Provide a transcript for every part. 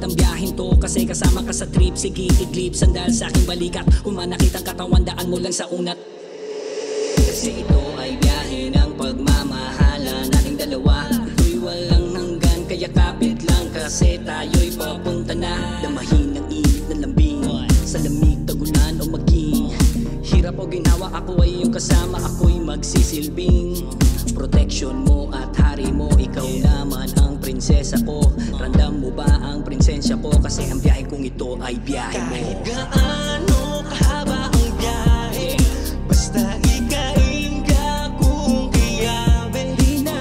ang biyahin to, kasi kasama ka sa trip. Sige idlip, sandal sa aking balikat. Kung manakitang katawan, daan mo lang sa unat. Kasi ito ay biyahe ng pagmamahala nating dalawa. Ito'y walang hanggan, kaya kapit lang, kasi tayo'y papunta na. Damahin ang init ng lambing, sa lamig, tagulan o maging hirap o ginhawa, ako ay iyong kasama, ako'y magsisilbing protection mo at hari mo. Ikaw naman ang prinsesa ko. Randam mo ba ang prinsesya ko? Kasi ang biyahe kong ito ay biyahe mo. Kahit gaano kahaba ang biyahe, basta ikainga kung kiyabe. Di na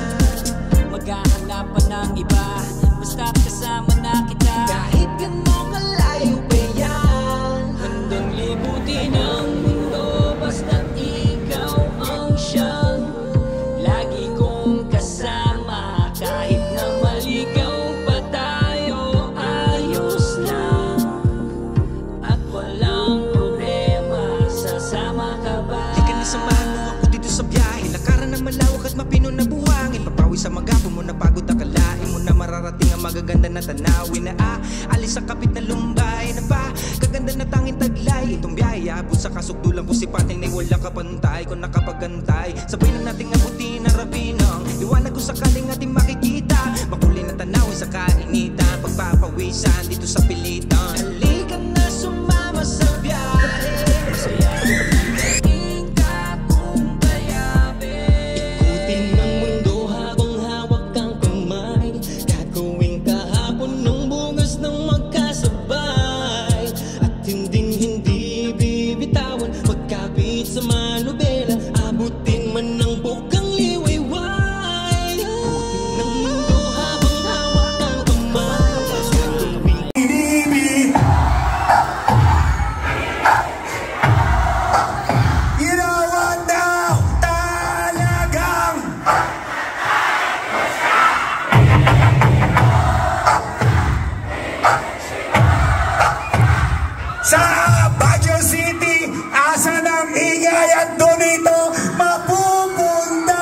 maghahanapan ng iba, basta kasama na kita. Kahit gano'ng kalayo pa yan, Handang libutin ang mundo, basta't ikaw ang siyang lagi kong kasama. Kahit na maligaw pa tayo, ayos lang at walang problema. Sasama ka ba? Halika na samahan mo ako dito sa biyahe, lakaran ng malawak at mapino na buhangin. Papawi sa magapo mo na pagod, akalain mo na mararating ang magaganda na tanawin. Na alis sa kapit na lumbay na pa, kaganda na tanging taglay. Itong biyahe abot sa kasukdulan ko, sipating na wala kapantay. Kung nakapagantay, sabay lang nating abutin ang rabinang liwanag kung sakaling ating makikita. Makulay na tanawin sa kainitan, pagpapawisan dito sa pilitan. Halika na sumama sa biyahe, Masaya ikaw kung kayabe. Ikutin ang mundo habang hawak ang kamay, gagawin kahapon ng bugas ng magkasabay. At hindi bibitawan, magkapit sa manubela, abutin man ng bukang liwayway. Ikutin ang mundo habang hawak ang kamay, gagawin. You know what now? Talagang sa Baguio City, asa ng ingay at doon ito mapupunta.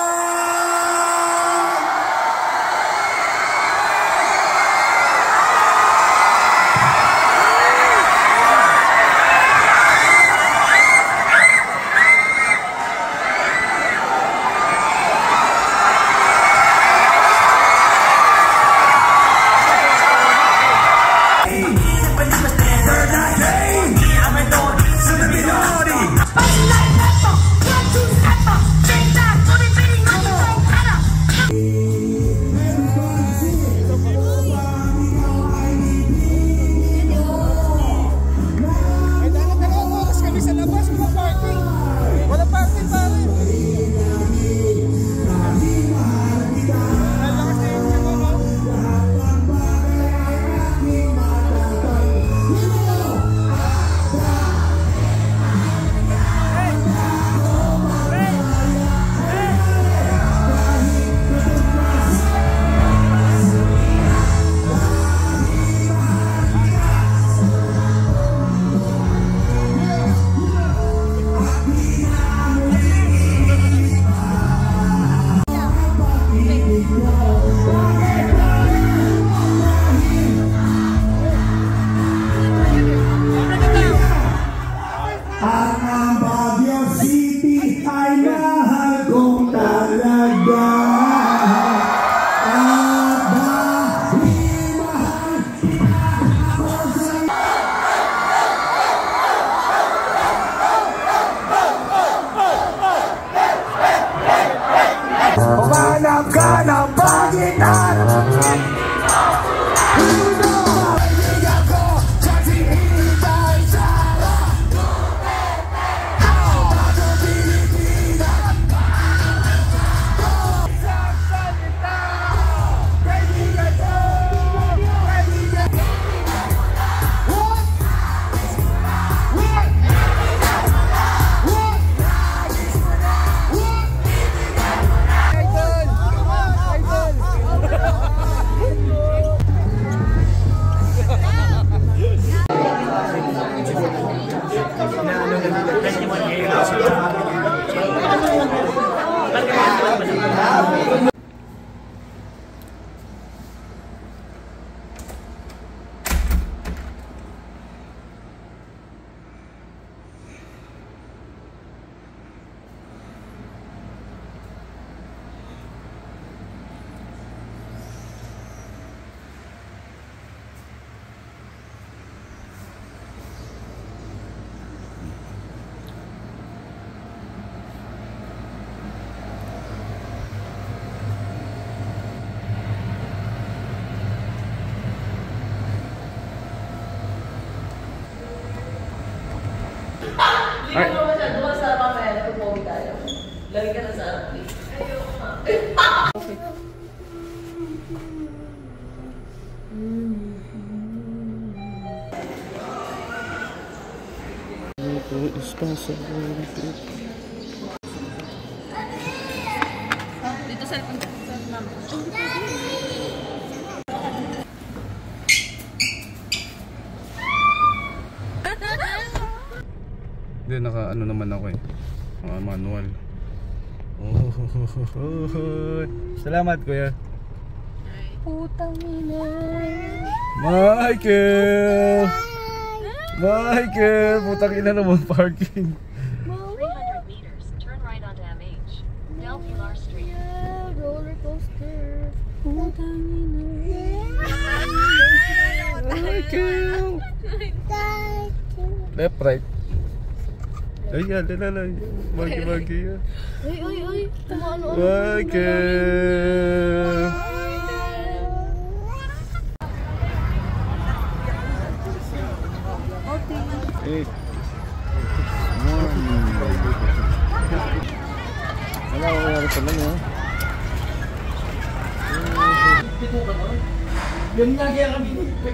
Ang Baguio City ay mahal kong talaga. At dahil mahal ako sa'yo. Humanap ka ng pagitan. Lagi ka na sa harap. Okay. Dito cellphone ka. Hindi, naka ano naman ako eh. Manual. Oh, salamat kuya. Putang ina. Michael! Michael! Putang ina naman parking. 300 meters, turn right onto MH. Del Pilar Street. Roller coaster. Putang ina. Michael! Left, right. Ay, yan, lalala. Bagi-bagi yan. Uy. Kumano. Michael! Hey. Wala ko kaya rin pala niya. Yung nagyaya kami.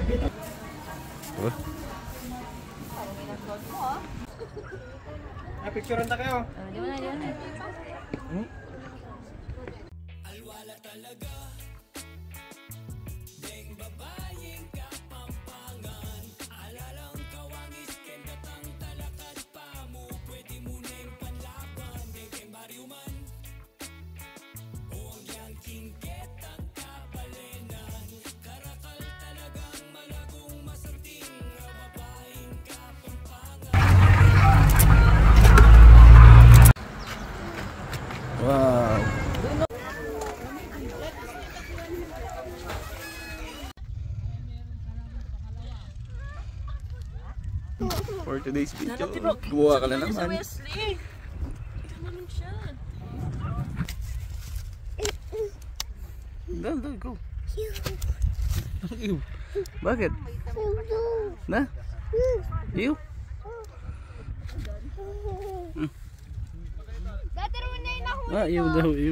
Picturean na kayo. Di mo na. Alwala talaga. Deng babayeng kapampangan. Alalang kawangis kendatang talakad pa mo. Pwede mo neng panlaban. Deng keng bariuman. O ang yang kingket ang kapalenan. Karakal talagang malagong masarting. Babayeng kapampangan. Wow. For today's video, gumawa ka na naman. Wesley. Naman siya. Dal, go. Ew. Bakit? Na? Ew. Ew daw, ew.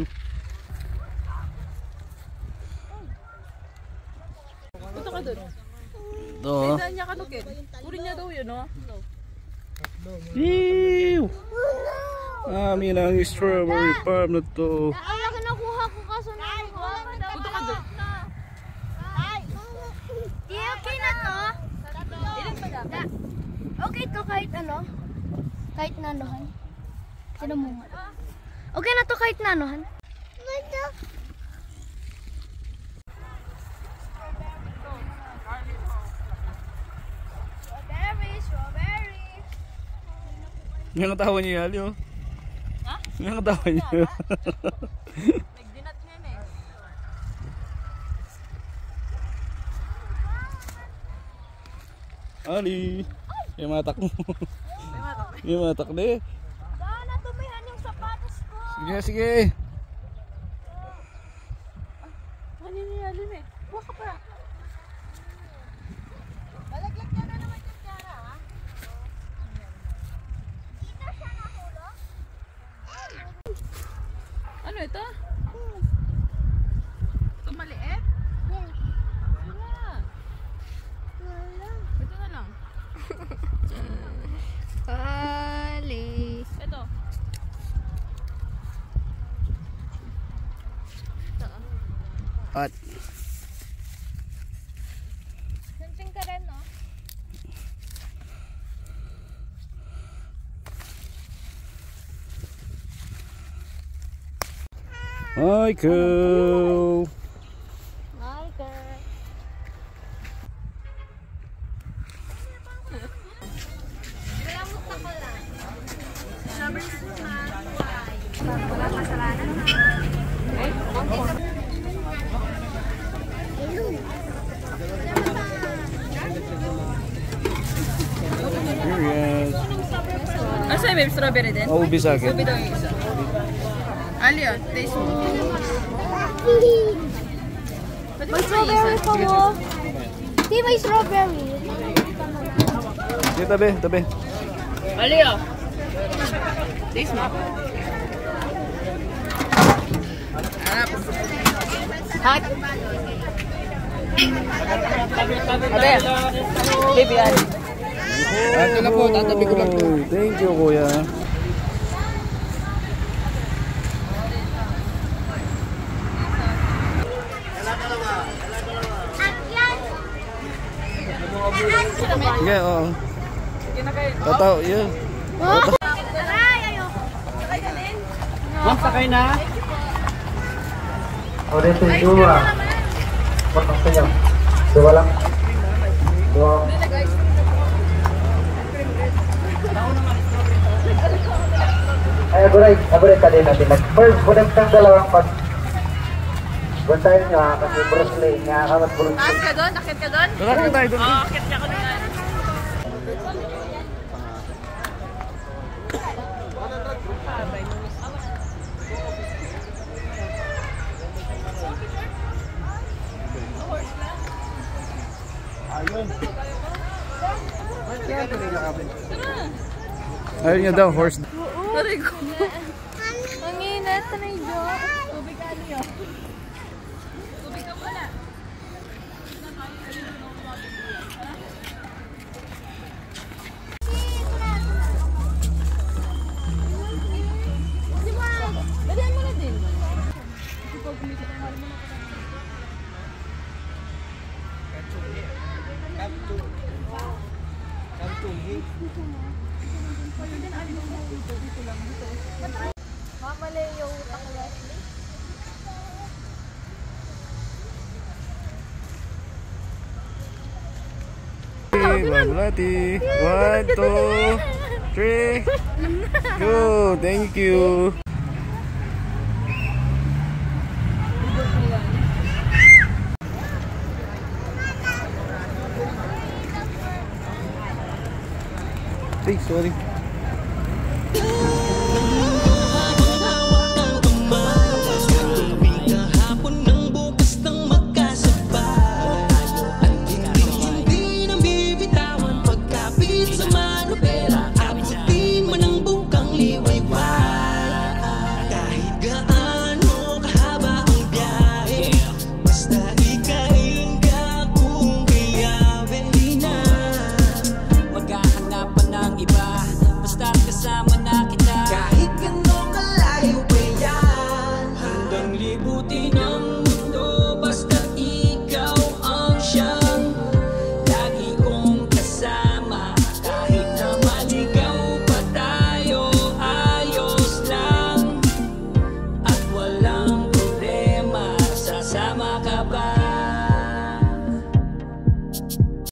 Punta ka dun. Ito. Saan niya kanukit? Uri niya daw yun, no? Ew. Amin ang strawberry farm na to. Ang laki nakuha ko kaso nakuha. Punta ka dun. Okay na to. Okay to kahit ano? Kahit nanohan? Sino mo nga? Okay na to kahit nanohan? Strawberry. Yung ang tawa niya, Ali, oh. Ha? Yung ang tawa niya. Nagdinat niya na Ali. Yung matak mo. Yung matak na eh. Saan natumihan yung sapatos ko? Sige, sige. Ano nilalin eh? Huwag ka pa. Balaglag ka na naman yung Tiara, ha? Dito siya nahulog? Ano ito? Ito maliit? Wala. Ito na lang. Ali. Ito. At. Sansing ka rin, no? Michael. Michael. Galamot na ko lang. Sabi ko na. Wala kasalanan na. Here Ah, sa'yo babe, strawberry din? Oh, ubi sa akin. Ubi daw yung isa. Ali yun, taste mo. Pwede May mo yung isa. strawberry pa mo. Di may strawberry. Sige, tabi, tabi. Ali yun. Taste mo. Hot. Ate. Baby, yan. Ito na po, tatabi ko lang po. Thank you, kuya. Sige, oo. Tataw, yun. Ma'am, sakay na. Ulit yung dua. Matang sayo. Dua lang. Dua. Ay, aguray ka din natin. First, budak kang dalawang pag bantayan nyo ha, kasi Bruce Lee, nakakamat Bruce Lee. Taas ka doon? Akit ka doon? Nakakita tayo doon. Oo, akit ka ko na yan. Ayun niya daw, horse. Aray ko. Ang init na yun. Tubig ka niyo. Tubig ka muna. Dalihan mo na din. Mamali yung utang ni Wesley. Babulati. 1, 2, 3. Go, thank you. Hey, sorry.